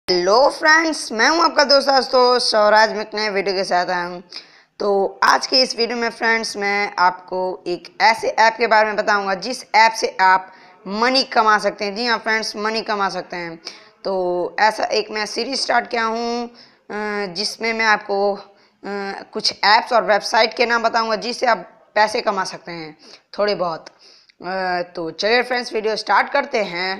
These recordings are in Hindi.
हेलो फ्रेंड्स, मैं हूं आपका दोस्त आशुतोष और आज मैं एक नए वीडियो के साथ आया हूं। तो आज के इस वीडियो में फ्रेंड्स मैं आपको एक ऐसे ऐप के बारे में बताऊंगा जिस ऐप से आप मनी कमा सकते हैं। जी हाँ फ्रेंड्स, मनी कमा सकते हैं। तो ऐसा एक मैं सीरीज स्टार्ट किया हूं जिसमें मैं आपको कुछ ऐप्स और वेबसाइट के नाम बताऊँगा जिससे आप पैसे कमा सकते हैं थोड़े बहुत। तो चलिए फ्रेंड्स, वीडियो स्टार्ट करते हैं।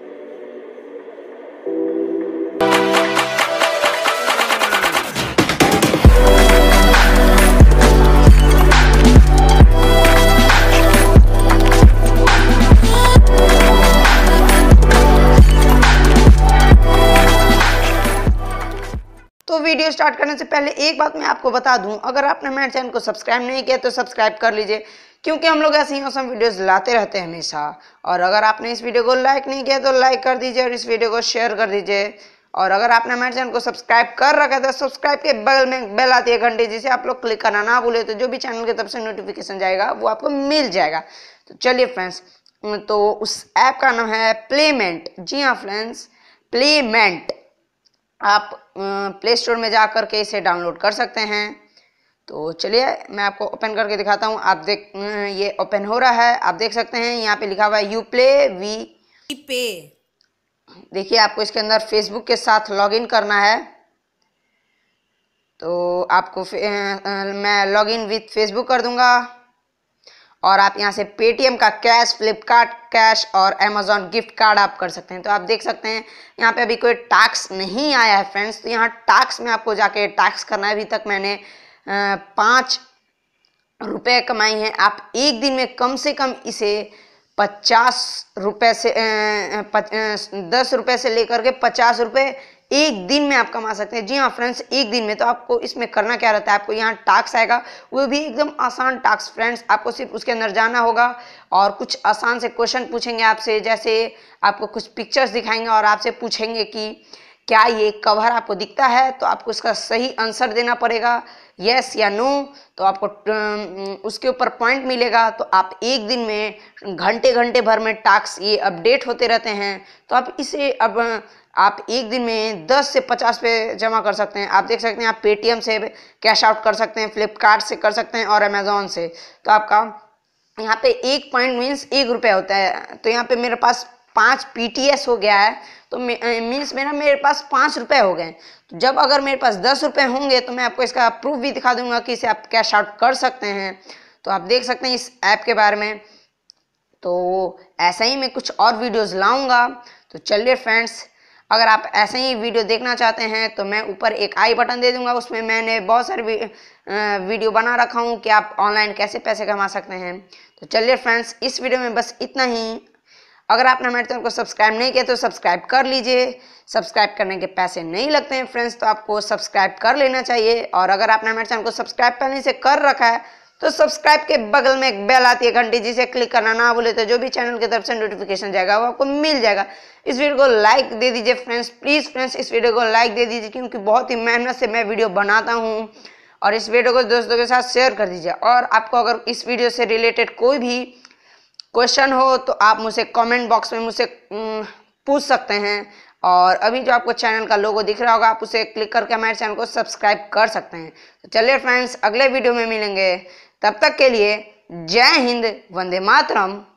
तो वीडियो स्टार्ट करने से पहले एक बात मैं आपको बता दूं, अगर आपने मेरे चैनल को सब्सक्राइब नहीं किया तो सब्सक्राइब कर लीजिए, क्योंकि हम लोग ऐसे ही औसम वीडियोस लाते रहते हैं हमेशा। और अगर आपने इस वीडियो को लाइक नहीं किया तो लाइक कर दीजिए और इस वीडियो को शेयर कर दीजिए। और अगर आपने मेरे चैनल को सब्सक्राइब कर रखा है तो सब्सक्राइब के बगल में बेल आती है घंटी, जिसे आप लोग क्लिक करना ना भूले, तो जो भी चैनल की तरफ से नोटिफिकेशन जाएगा वो आपको मिल जाएगा। तो चलिए फ्रेंड्स, तो उस ऐप का नाम है प्लेमेंट। जी हाँ फ्रेंड्स, प्लेमेंट। आप प्ले स्टोर में जा कर के इसे डाउनलोड कर सकते हैं। तो चलिए मैं आपको ओपन करके दिखाता हूँ। आप देख, ये ओपन हो रहा है, आप देख सकते हैं यहाँ पे लिखा हुआ है यू प्ले वी पे। देखिए, आपको इसके अंदर फेसबुक के साथ लॉगिन करना है। तो आपको मैं लॉगिन विथ फेसबुक कर दूंगा और आप यहाँ से पेटीएम का कैश, फ्लिपकार्ट कैश और अमेजॉन गिफ्ट कार्ड आप कर सकते हैं। तो आप देख सकते हैं यहाँ पे अभी कोई टैक्स नहीं आया है फ्रेंड्स। तो यहाँ टैक्स में आपको जाके टैक्स करना है। अभी तक मैंने 5 रुपये कमाई हैं। आप एक दिन में कम से कम इसे 50 रुपये से 10 रुपये से लेकर के 50 रुपये एक दिन में आप कमा सकते हैं। जी हाँ फ्रेंड्स, एक दिन में। तो आपको इसमें करना क्या रहता है, आपको यहाँ टास्क आएगा, वो भी एकदम आसान टास्क फ्रेंड्स। आपको सिर्फ उसके अंदर जाना होगा और कुछ आसान से क्वेश्चन पूछेंगे आपसे। जैसे आपको कुछ पिक्चर्स दिखाएंगे और आपसे पूछेंगे कि क्या ये कवर आपको दिखता है, तो आपको इसका सही आंसर देना पड़ेगा, यस या नो। तो आपको उसके ऊपर पॉइंट मिलेगा। तो आप एक दिन में घंटे घंटे भर में टास्क ये अपडेट होते रहते हैं। तो आप इसे अब आप एक दिन में 10 से 50 पे जमा कर सकते हैं। आप देख सकते हैं, आप पेटीएम से कैश आउट कर सकते हैं, फ्लिपकार्ट से कर सकते हैं और अमेजोन से। तो आपका यहाँ पे 1 पॉइंट मीन्स 1 रुपया होता है। तो यहाँ पे मेरे पास 5 PTS हो गया है, तो मीन्स मेरे पास 5 रुपये हो गए। तो जब अगर मेरे पास 10 रुपये होंगे तो मैं आपको इसका प्रूफ भी दिखा दूंगा कि इसे आप कैश आउट कर सकते हैं। तो आप देख सकते हैं इस ऐप के बारे में। तो ऐसा ही मैं कुछ और वीडियोस लाऊंगा। तो चलिए फ्रेंड्स, अगर आप ऐसे ही वीडियो देखना चाहते हैं तो मैं ऊपर एक आई बटन दे दूंगा, उसमें मैंने बहुत सारे वीडियो बना रखा हूँ कि आप ऑनलाइन कैसे पैसे कमा सकते हैं। तो चलिए फ्रेंड्स, इस वीडियो में बस इतना ही। अगर आपने हमारे चैनल को सब्सक्राइब नहीं किया तो सब्सक्राइब कर लीजिए। सब्सक्राइब करने के पैसे नहीं लगते हैं फ्रेंड्स, तो आपको सब्सक्राइब कर लेना चाहिए। और अगर आपने हमारे चैनल को सब्सक्राइब पहले से कर रखा है तो सब्सक्राइब के बगल में एक बेल आती है घंटी, जिसे क्लिक करना ना भूले, तो जो भी चैनल की तरफ से नोटिफिकेशन जाएगा वो आपको मिल जाएगा। इस वीडियो को लाइक दे दीजिए फ्रेंड्स, प्लीज़ फ्रेंड्स इस वीडियो को लाइक दे दीजिए, क्योंकि बहुत ही मेहनत से मैं वीडियो बनाता हूँ। और इस वीडियो को दोस्तों के साथ शेयर कर दीजिए। और आपको अगर इस वीडियो से रिलेटेड कोई भी क्वेश्चन हो तो आप मुझसे कमेंट बॉक्स में मुझसे पूछ सकते हैं। और अभी जो आपको चैनल का लोगो दिख रहा होगा, आप उसे क्लिक करके हमारे चैनल को सब्सक्राइब कर सकते हैं। तो चलिए फ्रेंड्स, अगले वीडियो में मिलेंगे। तब तक के लिए जय हिंद, वंदे मातरम।